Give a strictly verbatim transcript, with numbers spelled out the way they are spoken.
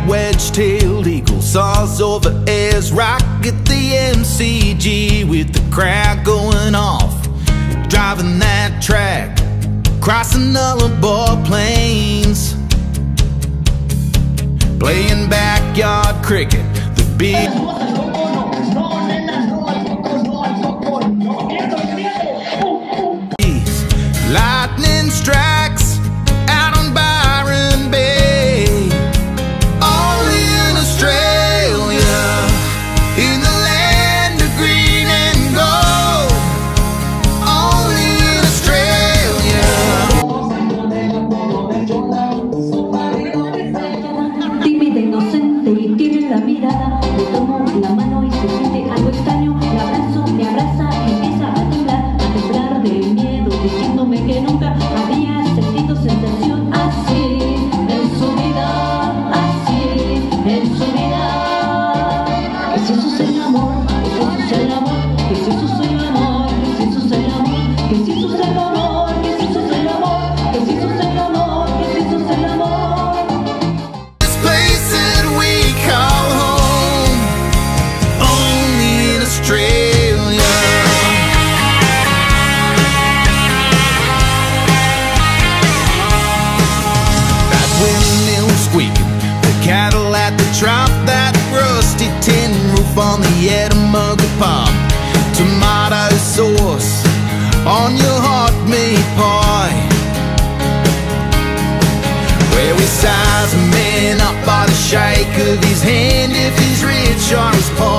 wedge-tailed eagle soars over airs. Rocket the M C G with the crowd going off, driving that track, crossing nullarbor plains, playing backyard cricket. The big lightning strikes out on Byron Bay, only in Australia, in the land of green and gold, only in Australia. Tímida, inocente y tiene la mirada, le tomo la mano y se siente algo extraño, le abrazo, me abraza y empieza a temblar, a temblar de miedo, diciéndome que nunca había sentido sensación así en su vida, así en su vida. Que si eso es el amor, que si eso es el amor, que si eso es el amor, que si eso es el amor, que si eso es el amor, que si eso es el amor, que si eso es el amor, que si eso es el amor. This place that we call home, only in Australia. That windmill squeaking, the cattle at the trough, that rusty tin roof on the Edinburgh pub, tomato sauce on your hot meat pie, where we size a man up by the shake of his hand, if he's rich or he's poor.